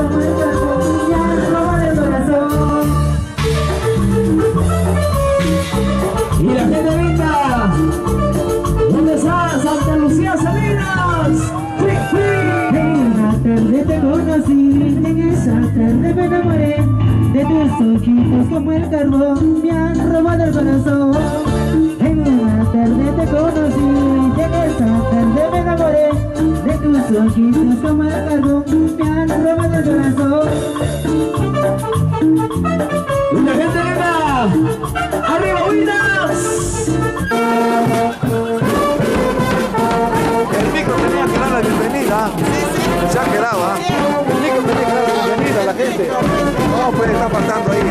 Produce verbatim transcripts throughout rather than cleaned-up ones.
como el carbón, me han robado el corazón. Y la gente linda, ¿dónde está Santa Lucía Salinas? ¡Sí, sí! En una tarde te conocí, en esa tarde me enamoré de tus ojitos como el carbón, me han robado el corazón. En una tarde te conocí, en esa tarde me enamoré de tus ojitos como el carbón, me han robado el corazón. Y la gente linda, ¡arriba, Huilas! El micro tenía que dar la bienvenida. Ya quedaba. El micro tenía que dar la bienvenida a la gente. No, pues está faltando ahí.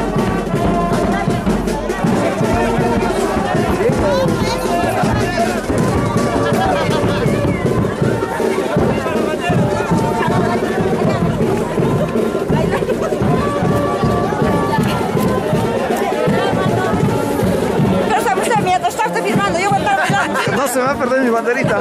No se me va a perder mi banderita.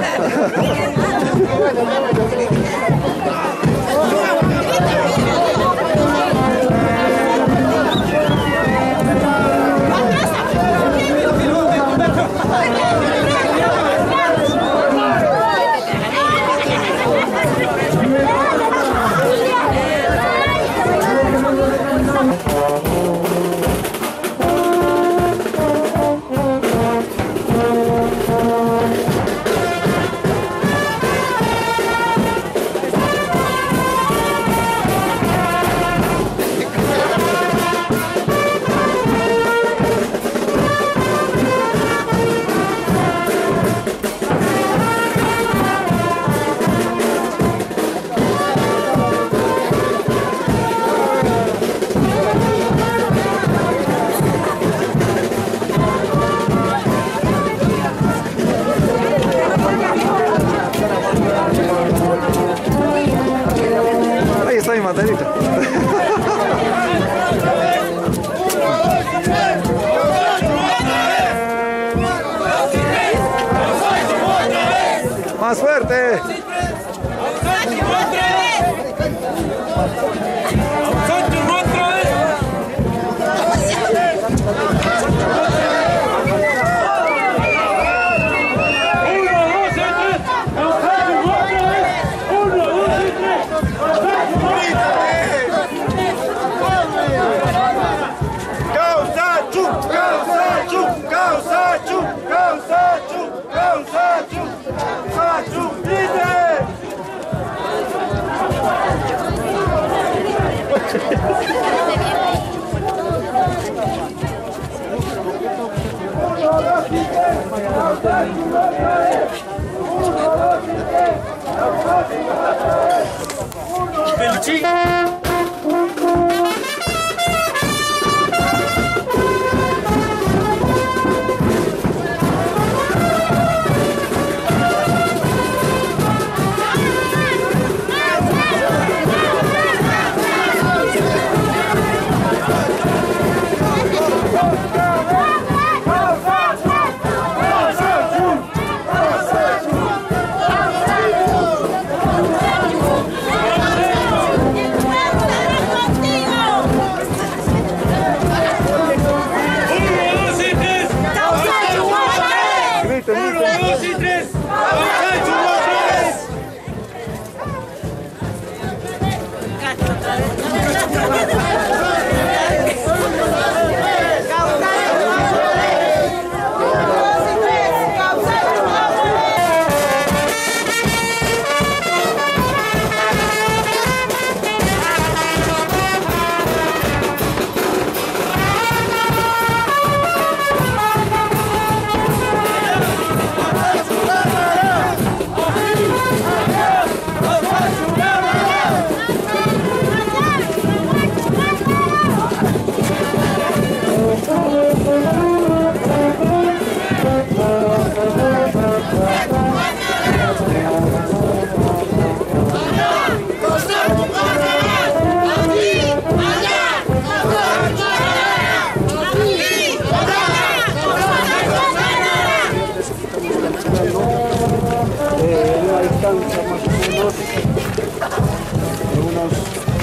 Ahí está mi banderita. Más fuerte.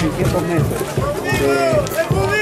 seiscientos metros. De...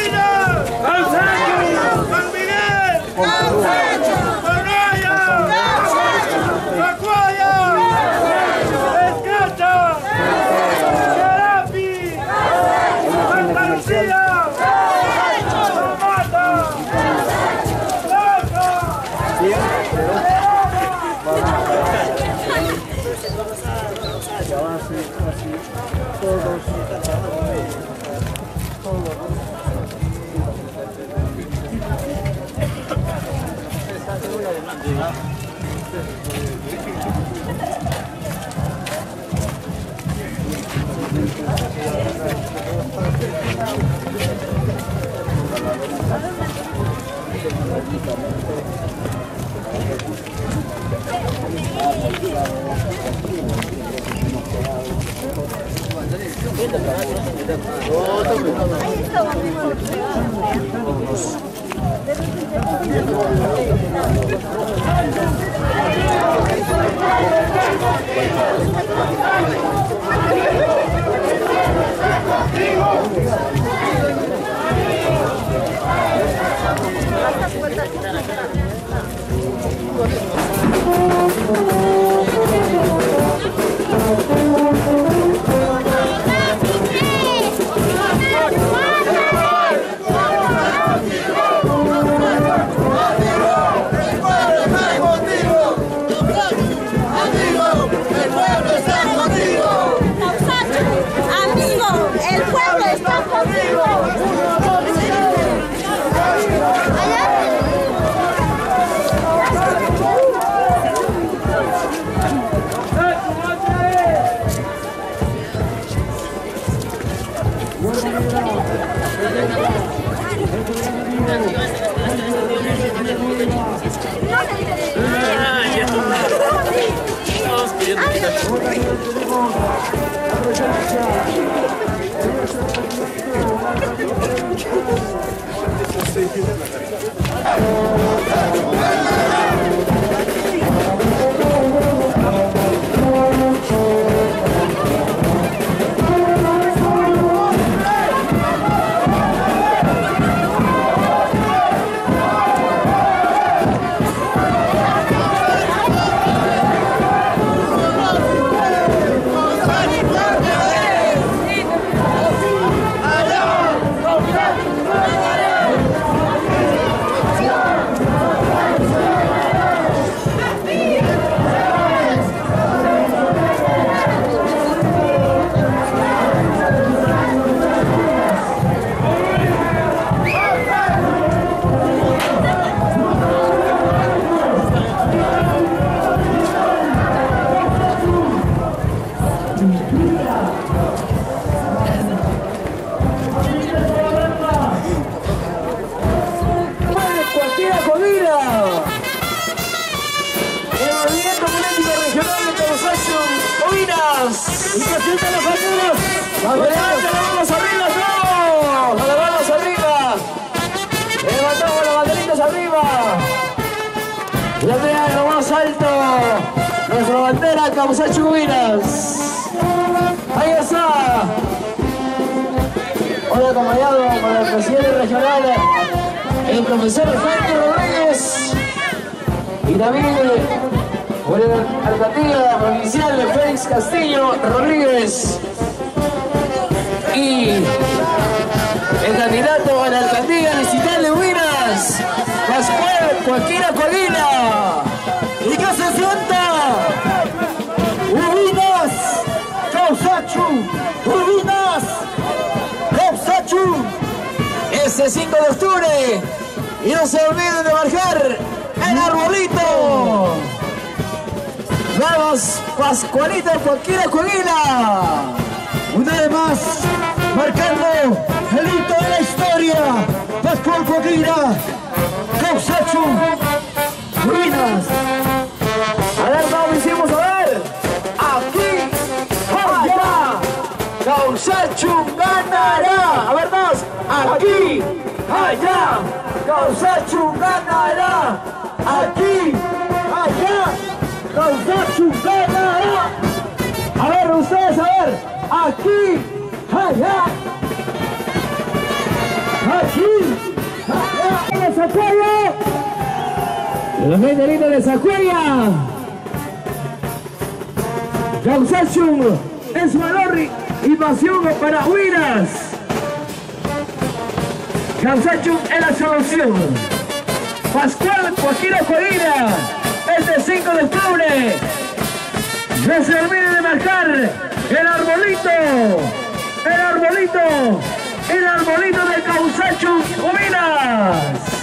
Causachubinas. Ahí está. Hoy acompañado por el presidente regional, el profesor Frankie Rodríguez, y también por el alcaldía provincial de Félix Castillo Rodríguez y el candidato a la alcaldía distrital de Huinas, Pascual Joaquín Acolina. ¿Y qué se sienta? Ubinas, Causachu, Ubinas, Causachu. Este cinco de octubre, y no se olviden de marcar el arbolito. Vamos, Pascualita Joaquín Acolina. Una vez más, marcando el hito de la historia. Pascual Joaquina, Causachu, Ubinas. A ver, vamos, hicimos a ver. Aquí, allá, Causachu ganará. A ver, más. Aquí, allá, Causachu ganará. Aquí, allá, Causachu ganará. A ver, ustedes, a ver. Aquí, allá. Aquí. De Zacuaya. La gente linda de Zacuaya. Causachum es valor y pasión para Huiras. Causachum es la solución. Pascual Joaquín Corina, este cinco de octubre. No se olvide de marcar el arbolito, el arbolito, el arbolito de Causachum Huiras.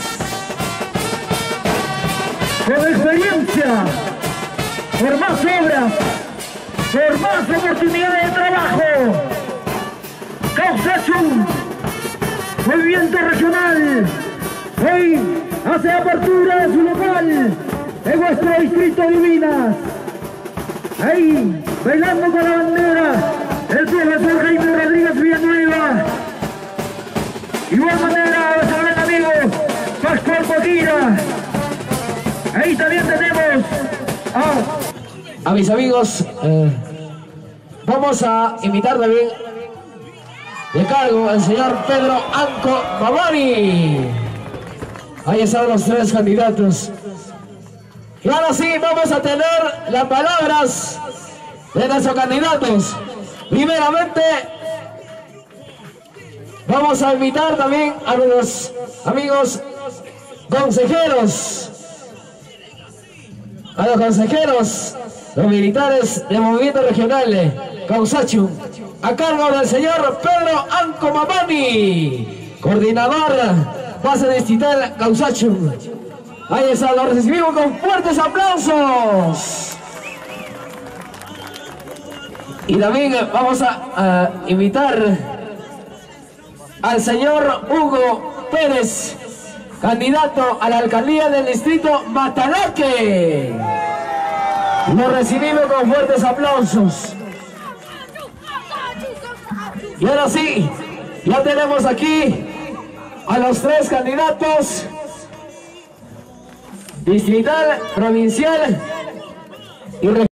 Con experiencia, por más obras, por más oportunidades de trabajo. Causachum, movimiento regional, hoy hace apertura de su local en vuestro distrito Divinas. Ahí, bailando con la bandera, el profesor Jaime Rodríguez Villanueva. Igual manera, nuestro gran amigo Pascual Joaquina. Ahí también tenemos a, a mis amigos. Eh, vamos a invitar también de cargo al señor Pedro Anco Mamani. Ahí están los tres candidatos. Y ahora sí, vamos a tener las palabras de nuestros candidatos. Primeramente, vamos a invitar también a los amigos consejeros, a los consejeros, los militares de movimiento regional Causachum, a cargo del señor Pedro Anco Mamani, coordinador base distrital Causachum. Ahí está, lo recibimos con fuertes aplausos. Y también vamos a, a invitar al señor Hugo Pérez, candidato a la alcaldía del distrito Matalaque. Lo recibimos con fuertes aplausos. Y ahora sí, ya tenemos aquí a los tres candidatos distrital, provincial y regional.